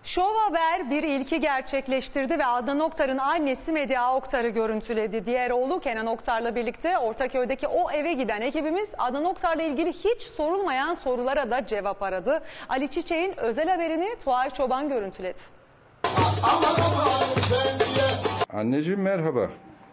Şov Haber bir ilki gerçekleştirdi ve Adnan Oktar'ın annesi Medya Oktar'ı görüntüledi. Diğer oğlu Kenan Oktar'la birlikte Ortaköy'deki o eve giden ekibimiz Adnan Oktar'la ilgili hiç sorulmayan sorulara da cevap aradı. Ali Çiçek'in özel haberini Tuğay Çoban görüntüledi. Anneciğim merhaba.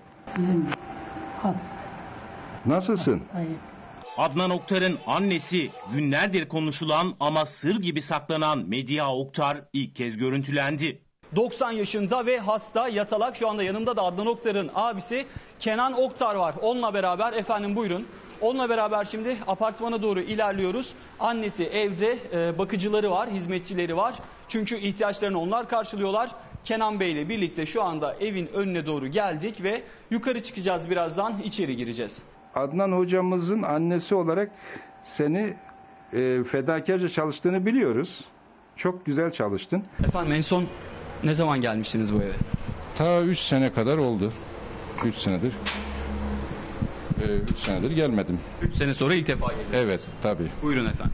Nasılsın? Adnan Oktar'ın annesi, günlerdir konuşulan ama sır gibi saklanan Medya Oktar ilk kez görüntülendi. 90 yaşında ve hasta, yatalak. Şu anda yanımda da Adnan Oktar'ın abisi Kenan Oktar var. Onunla beraber, efendim buyurun. Onunla beraber şimdi apartmana doğru ilerliyoruz. Annesi evde, bakıcıları var, hizmetçileri var. Çünkü ihtiyaçlarını onlar karşılıyorlar. Kenan Bey ile birlikte şu anda evin önüne doğru geldik ve yukarı çıkacağız, birazdan içeri gireceğiz. Adnan hocamızın annesi olarak seni fedakarca çalıştığını biliyoruz. Çok güzel çalıştın. Efendim en son ne zaman gelmiştiniz bu eve? Ta 3 sene kadar oldu. 3 senedir. 3 senedir gelmedim. 3 sene sonra ilk defa geldiniz. Evet, tabii. Buyurun efendim.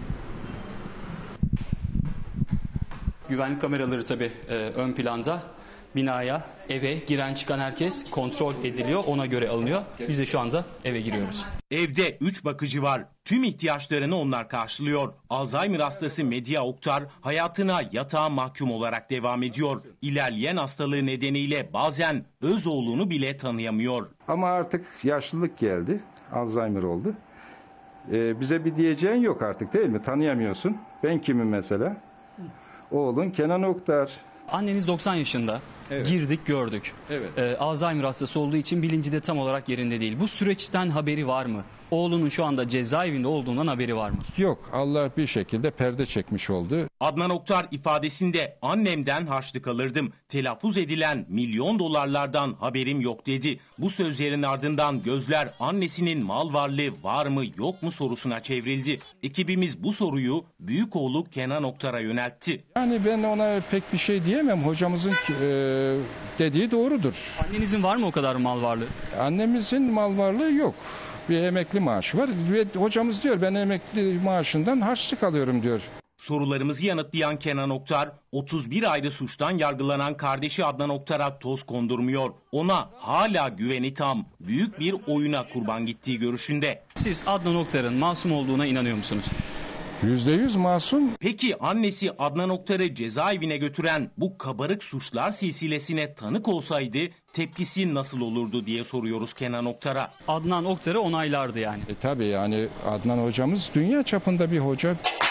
Güvenlik kameraları tabii ön planda. Binaya, eve giren çıkan herkes kontrol ediliyor, ona göre alınıyor. Biz de şu anda eve giriyoruz. Evde 3 bakıcı var. Tüm ihtiyaçlarını onlar karşılıyor. Alzheimer hastası Medya Oktar hayatına yatağa mahkum olarak devam ediyor. İlerleyen hastalığı nedeniyle bazen öz oğlunu bile tanıyamıyor. Ama artık yaşlılık geldi. Alzheimer oldu. Bize bir diyeceğin yok artık, değil mi? Tanıyamıyorsun. Ben kimim mesela? Oğlun Kenan Oktar. Anneniz 90 yaşında. Evet. Girdik gördük. Evet. Alzheimer hastası olduğu için bilinci de tam olarak yerinde değil. Bu süreçten haberi var mı? Oğlunun şu anda cezaevinde olduğundan haberi var mı? Yok, Allah bir şekilde perde çekmiş oldu. Adnan Oktar ifadesinde annemden harçlık alırdım. Telaffuz edilen milyon dolarlardan haberim yok dedi. Bu sözlerin ardından gözler annesinin mal varlığı var mı yok mu sorusuna çevrildi. Ekibimiz bu soruyu büyük oğlu Kenan Oktar'a yöneltti. Yani ben ona pek bir şey diyemem. Hocamızın dediği doğrudur. Annenizin var mı o kadar mal varlığı? Annemizin mal varlığı yok. Bir emekli maaşı var ve hocamız diyor ben emekli maaşından harçlık alıyorum diyor. Sorularımızı yanıtlayan Kenan Oktar, 31 ayrı suçtan yargılanan kardeşi Adnan Oktar'a toz kondurmuyor. Ona hala güveni tam, büyük bir oyuna kurban gittiği görüşünde. Siz Adnan Oktar'ın masum olduğuna inanıyor musunuz? %100 masum. Peki annesi Adnan Oktar'ı cezaevine götüren bu kabarık suçlar silsilesine tanık olsaydı tepkisi nasıl olurdu diye soruyoruz Kenan Oktar'a. Adnan Oktar'ı onaylardı yani. Tabii yani Adnan hocamız dünya çapında bir hoca.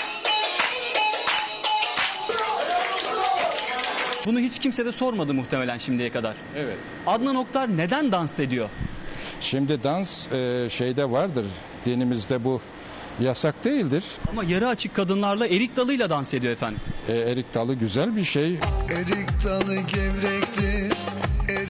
Bunu hiç kimse de sormadı muhtemelen şimdiye kadar. Evet. Adnan Oktar neden dans ediyor? Şimdi dans şeyde vardır. Dinimizde bu yasak değildir. Ama yarı açık kadınlarla erik dalıyla dans ediyor efendim. Erik dalı güzel bir şey. Erik dalı gevrektir.